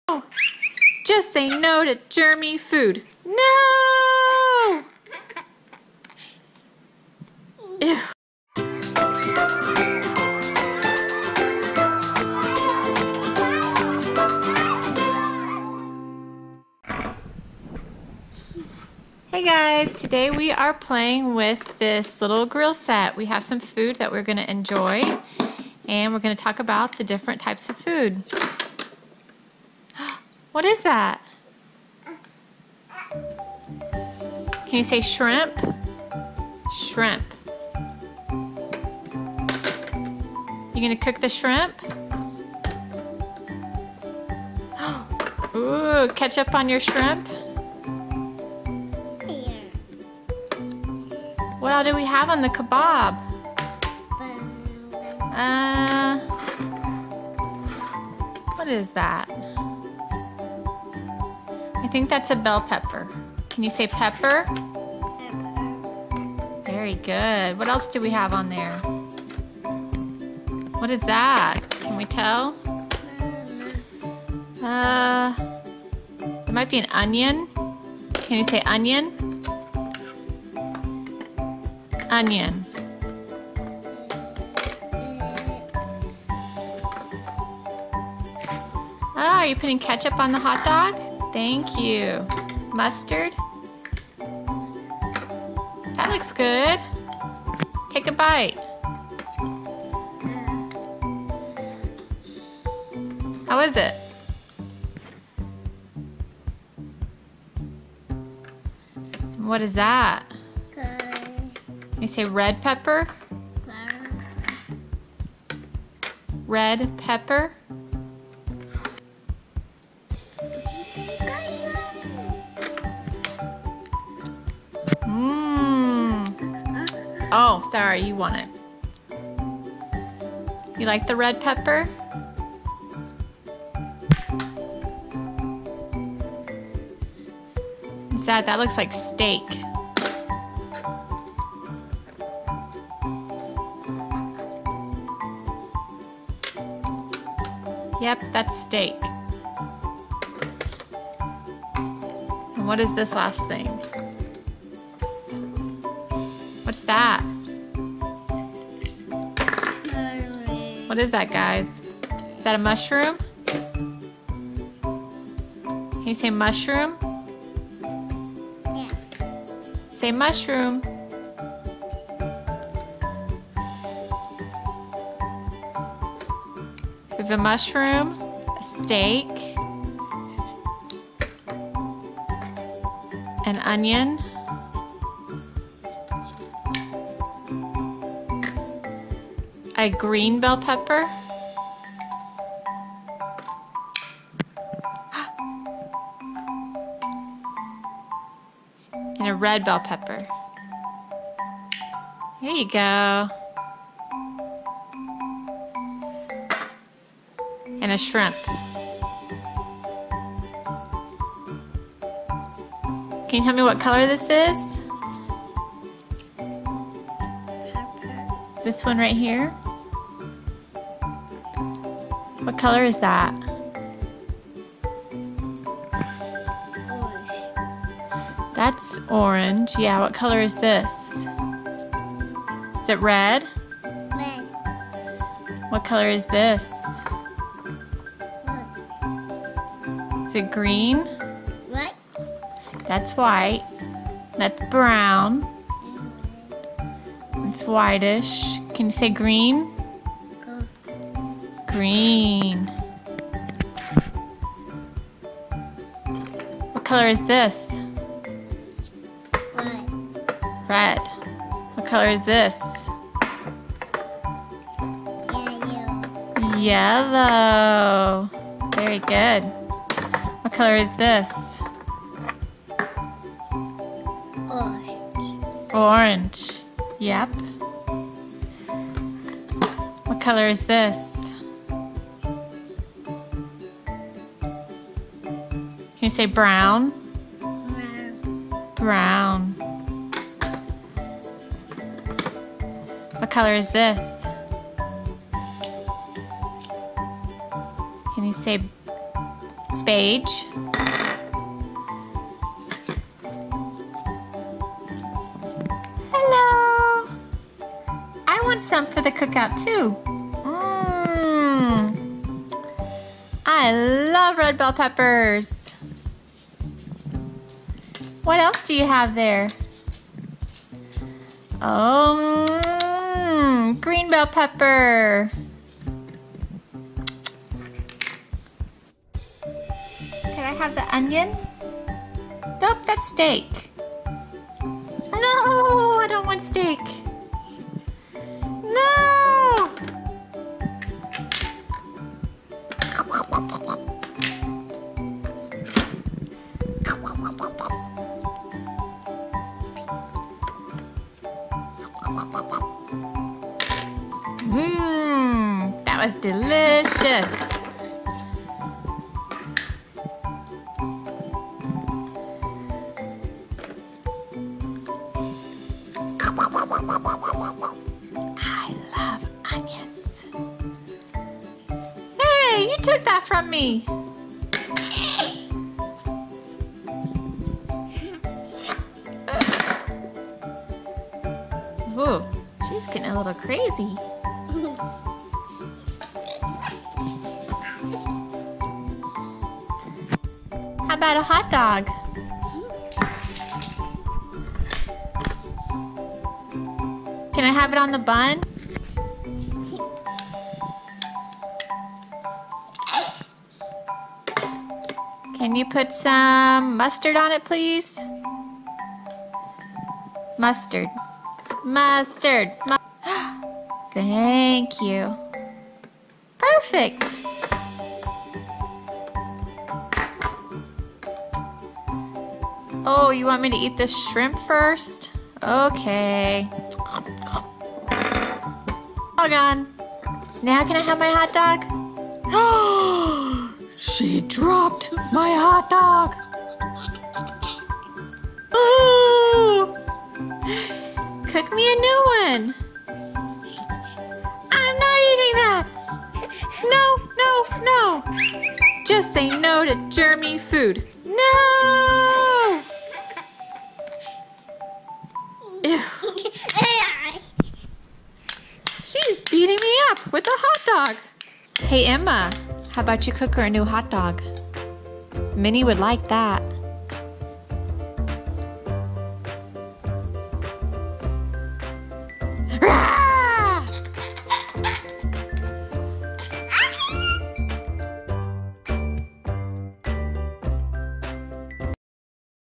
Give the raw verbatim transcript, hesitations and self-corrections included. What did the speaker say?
Just say no to germy food. No! Ew. Hey guys, today we are playing with this little grill set. We have some food that we're going to enjoy, and we're going to talk about the different types of food. What is that? Can you say shrimp? Shrimp. You going to cook the shrimp? Ooh, ketchup on your shrimp? What all do we have on the kebab? Uh, what is that? I think that's a bell pepper. Can you say pepper? Pepper. Very good. What else do we have on there? What is that? Can we tell? Uh, it might be an onion. Can you say onion? Onion. Oh, are you putting ketchup on the hot dog? Thank you. Mustard? That looks good. Take a bite. How is it? What is that? You say red pepper? Red pepper? Mmm. Oh, sorry, you want it. You like the red pepper? What's that? That looks like steak. Yep, that's steak. And what is this last thing? What's that? What is that, guys? Is that a mushroom? Can you say mushroom? Yeah. Say mushroom. We have a mushroom, a steak, an onion, a green bell pepper, and a red bell pepper. There you go. And a shrimp. Can you tell me what color this is? Pepper. This one right here? What color is that? Orange. That's orange. Yeah, what color is this? Is it red? Red. What color is this? Is it green? What? That's white. That's brown. It's whitish. Can you say green? Go. Green. What color is this? What? Red. What color is this? Yellow. Yellow. Very good. What color is this? Orange. Orange. Yep. What color is this? Can you say brown? Brown. Brown. What color is this? Can you say spage. Hello. I want some for the cookout too. Mmm. I love red bell peppers. What else do you have there? Oh, mm, green bell pepper. Can I have the onion? Nope, that's steak. No, I don't want steak. No! Mmm, that was delicious. I love onions. Hey, you took that from me. Whoa, she's getting a little crazy. How about a hot dog? Can I have it on the bun? Can you put some mustard on it, please? Mustard. Mustard. Mu- Thank you. Perfect. Oh, you want me to eat the shrimp first? Okay. All gone. Now can I have my hot dog? Oh, she dropped my hot dog. Ooh. Cook me a new one. I'm not eating that. No, no, no. Just say no to germy food. No. Ew. She's beating me up with a hot dog. Hey Emma, how about you cook her a new hot dog? Minnie would like that.